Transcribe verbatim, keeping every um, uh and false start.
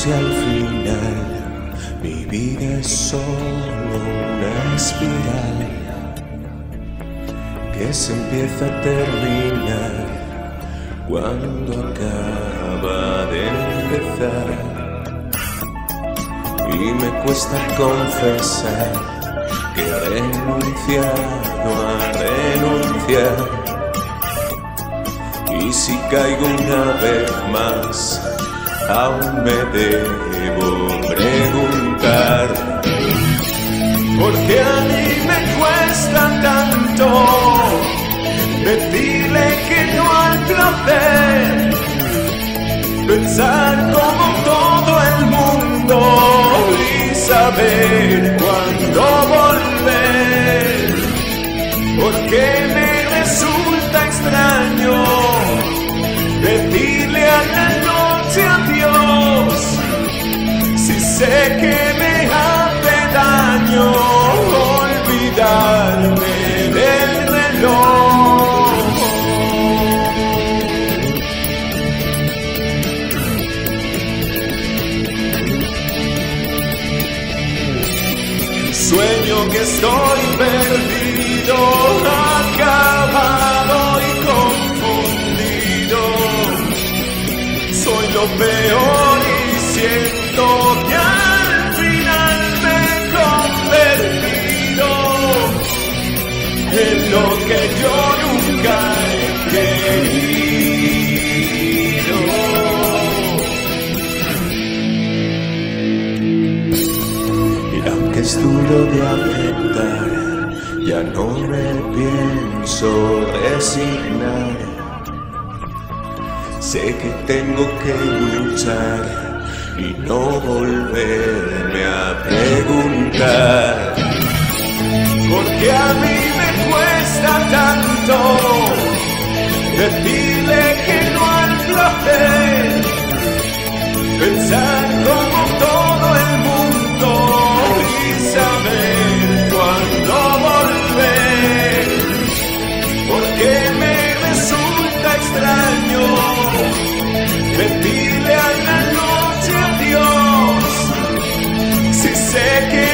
si al final mi vida es solo una espiral que se empieza a terminar cuando acaba de empezar? Y me cuesta confesar que he renunciado a renunciar. Y si caigo una vez más, aún me debo preguntar, porque a mí me cuesta tanto decirle que no al placer, pensar como todo el mundo y saber cuándo volver, porque me resulta extraño decirle a la noche adiós, si sé que me hace daño olvidarme del reloj. Sueño que estoy perdido, acabado y confundido. Soy lo peor y siento que al final me he convertido en lo que yo nunca he querido. Y aunque es duro de aceptar, ya no me pienso resignar. Sé que tengo que luchar y no volverme a preguntar, porque a mí me cuesta tanto decirle que no al placer, pensar como todo el mundo y saber cuándo volver, porque me resulta extraño decirle a la noche adiós, si sé que